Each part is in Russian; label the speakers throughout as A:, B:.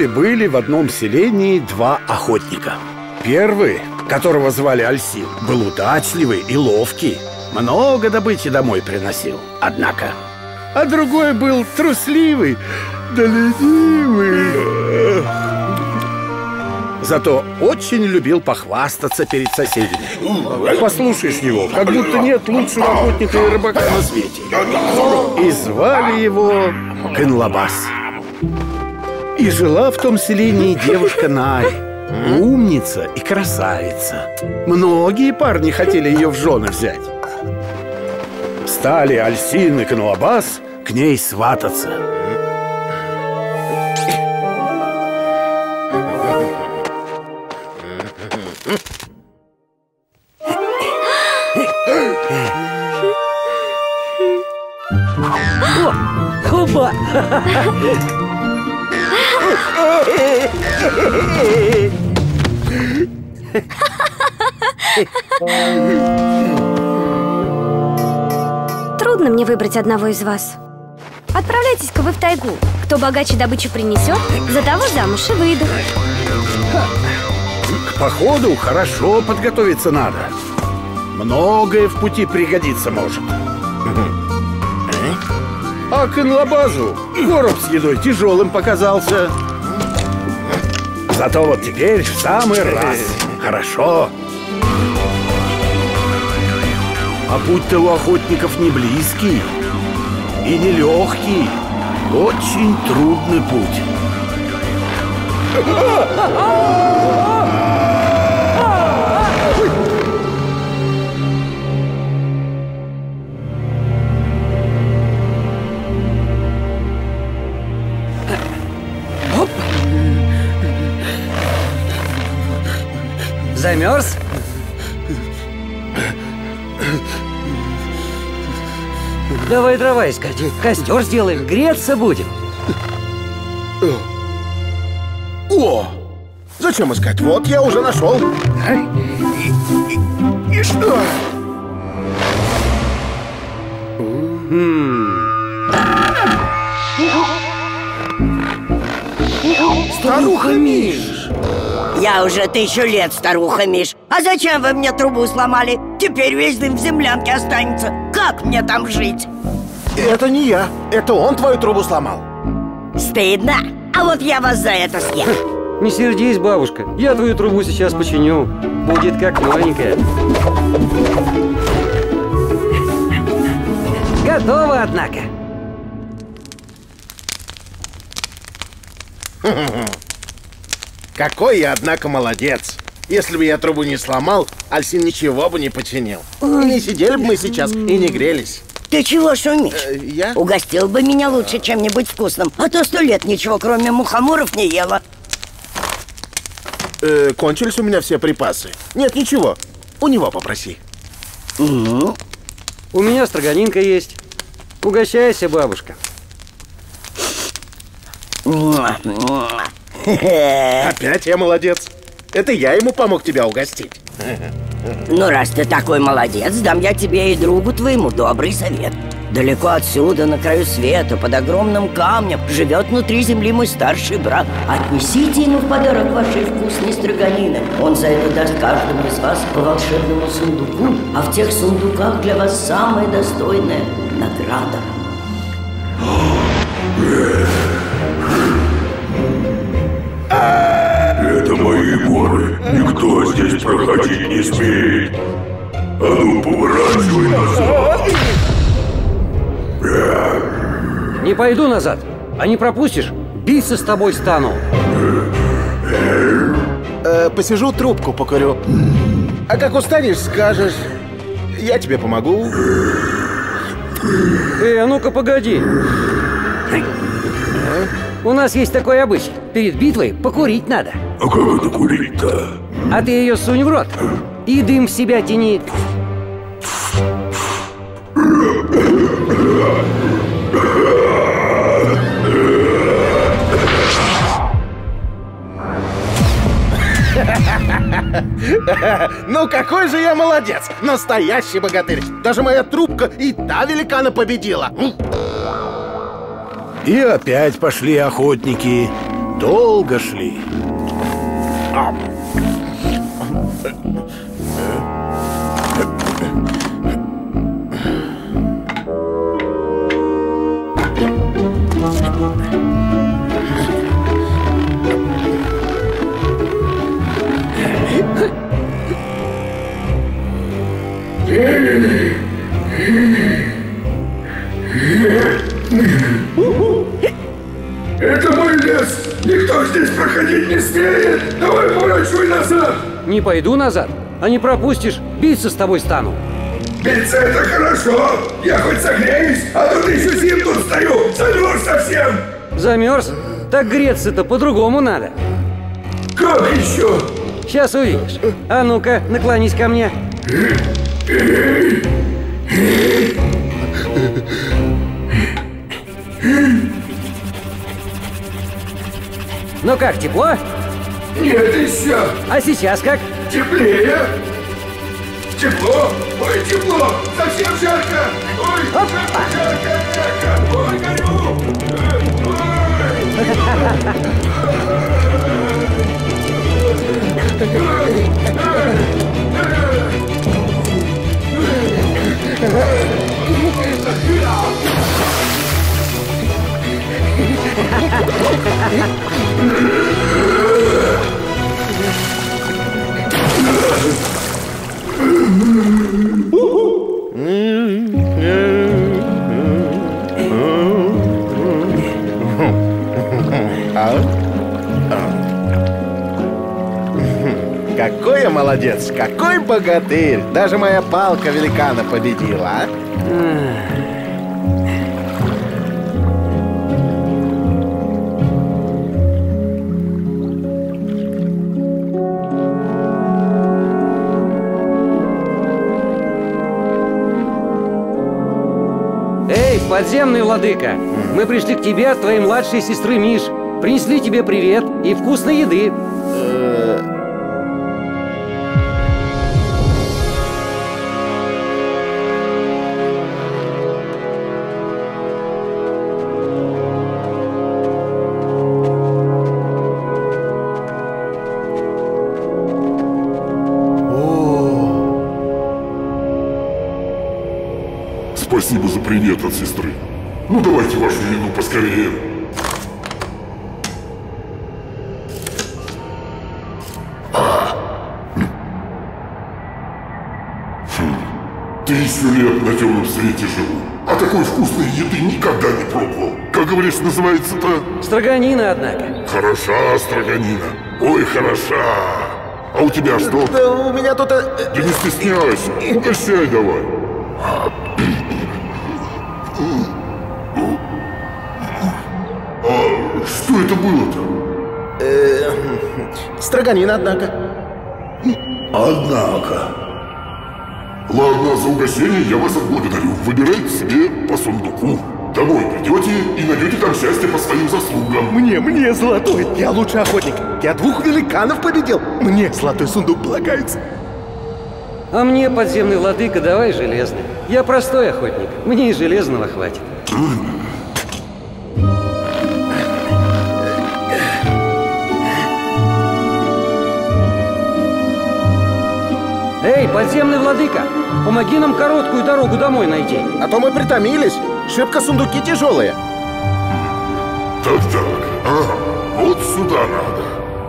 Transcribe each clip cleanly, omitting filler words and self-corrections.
A: Жили-были в одном селении два охотника. Первый, которого звали Альсин, был удачливый и ловкий. Много добычи домой приносил, однако. А другой был трусливый, да ленивый. Зато очень любил похвастаться перед соседями. Послушаешь его, как будто нет лучшего охотника и рыбака на свете. И звали его Кенлабас. И жила в том селении девушка Най, умница и красавица. Многие парни хотели ее в жены взять. Стали Альсин и Кенлабас к ней свататься.
B: Хоба!
C: Трудно мне выбрать одного из вас. Отправляйтесь-ка вы в тайгу. Кто богаче добычу принесет, за того замуж и выйду.
A: К походу хорошо подготовиться надо. Многое в пути пригодиться может. А Кенлабазу короб с едой тяжелым показался. Зато вот теперь в самый раз. Хорошо. А путь-то у охотников не близкий и не легкий. Очень трудный путь.
B: Замерз? Давай дрова искать, костер сделаем, греться будем.
D: О! Зачем искать? Вот я уже нашел. И что? Старуха Миш!
E: Я уже 1000 лет старуха Миш. А зачем вы мне трубу сломали? Теперь весь дым в землянке останется. Как мне там жить?
D: Это не я. Это он твою трубу сломал.
E: Стыдно. А вот я вас за это съем.
B: Не сердись, бабушка. Я твою трубу сейчас починю. Будет как новенькая. Готово, однако.
D: Какой я, однако, молодец. Если бы я трубу не сломал, Альсин ничего бы не починил. И не сидели бы мы сейчас, и не грелись.
E: Ты чего шумишь?
D: Я?
E: Угостил бы меня лучше чем-нибудь вкусным. А то 100 лет ничего, кроме мухоморов, не ела.
D: Кончились у меня все припасы. Нет, ничего. У него попроси.
B: У меня строганинка есть. Угощайся, бабушка.
D: Опять я молодец. Это я ему помог тебя угостить.
E: Ну, раз ты такой молодец, дам я тебе и другу твоему добрый совет. Далеко отсюда, на краю света, под огромным камнем, живет внутри земли мой старший брат. Отнесите ему в подарок вашей вкусной строганины. Он за это даст каждому из вас по волшебному сундуку, а в тех сундуках для вас самая достойная награда.
F: Это мои горы. Никто здесь проходить не смеет. А ну, поворачивай назад.
B: Не пойду назад. А не пропустишь, биться с тобой стану.
D: Посижу, трубку покурю. А как устанешь, скажешь. Я тебе помогу.
B: А ну-ка, погоди. У нас есть такой обычай. Перед битвой покурить надо.
F: А как это курить-то?
B: А ты ее сунь в рот и дым в себя тяни.
D: Ну какой же я молодец! Настоящий богатырь! Даже моя трубка и та великана победила!
A: И опять пошли охотники. долго шли.
F: Это мой лес! Никто здесь проходить не смеет! Давай поворачивай назад!
B: Не пойду назад, а не пропустишь, биться с тобой стану.
F: Биться это хорошо! Я хоть согреюсь, а тут еще зим тут стою! Замерз совсем!
B: Замерз? Так греться-то по-другому надо.
F: Как еще?
B: Сейчас увидишь. А ну-ка, наклонись ко мне. Ну как, тепло?
F: Нет еще!
B: А сейчас как?
F: Теплее! Тепло! Ой, тепло! Совсем жарко! Ой, жарко! Ой, горю!
D: Какой я молодец, какой богатырь! Даже моя палка великана победила, а?
B: Эй, подземный владыка! Мы пришли к тебе от твоей младшей сестры Миш. Принесли тебе привет и вкусной еды.
F: Спасибо за привет от сестры. Ну давайте вашу еду поскорее. Тысячу лет на темном свете живу, а такой вкусной еды никогда не пробовал. Как говоришь, называется-то?
B: Строганина, однако.
F: Хороша строганина. Ой, хороша. А у тебя что?
D: Да у меня тут...
F: Да не стесняйся, угощай давай. А что это было-то?
D: Строганина, однако.
F: Однако. Ладно, за угощение я вас отблагодарю. Выбирайте себе по сундуку. Домой придете и найдете там счастье по своим заслугам.
A: Мне золотой. Я лучший охотник. Я 2 великанов победил. Мне золотой сундук полагается.
B: А мне, подземный владыка, давай железный. Я простой охотник, мне и железного хватит. Эй, подземный владыка, помоги нам короткую дорогу домой найти.
D: А то мы притомились. Шибко сундуки тяжелые.
F: Так, ага, вот сюда надо.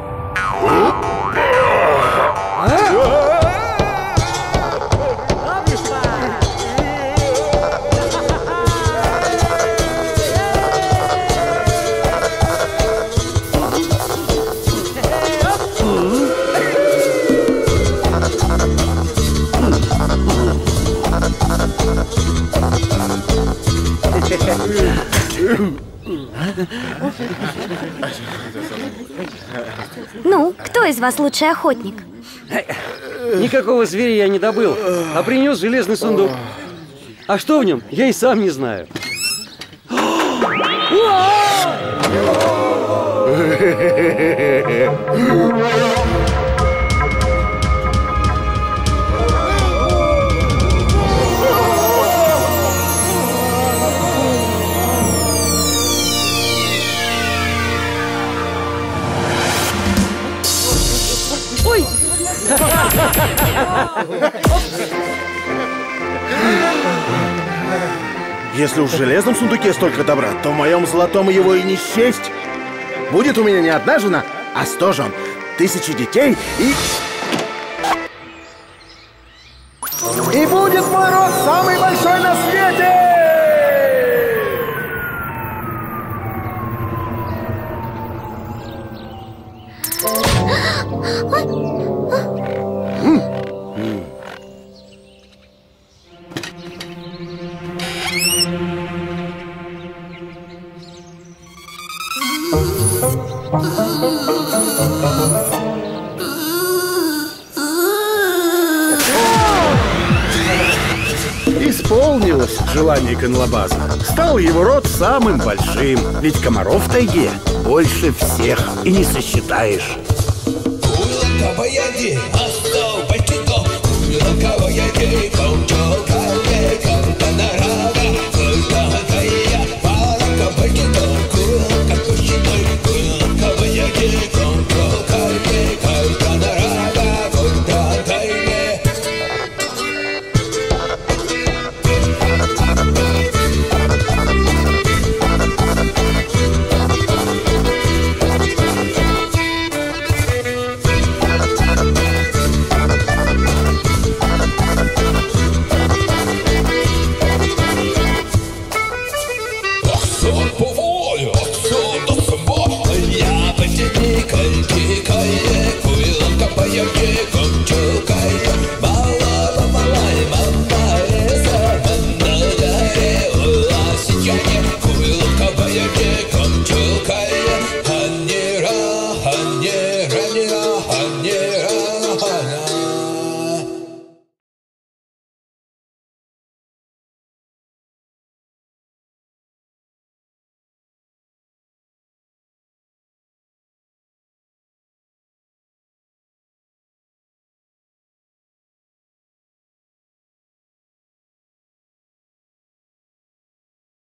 C: Ну, кто из вас лучший охотник?
B: Никакого зверя я не добыл, а принес железный сундук. А что в нем, я и сам не знаю.
D: Если уж в железном сундуке столько добра, то в моем золотом его и не счесть. Будет у меня не одна жена, а 100 жен, 1000 детей и... И будет мой род самый большой на свете!
A: Исполнилось желание Конлабаза. Стал его род самым большим. Ведь комаров в тайге больше всех и не сосчитаешь.
G: Кого я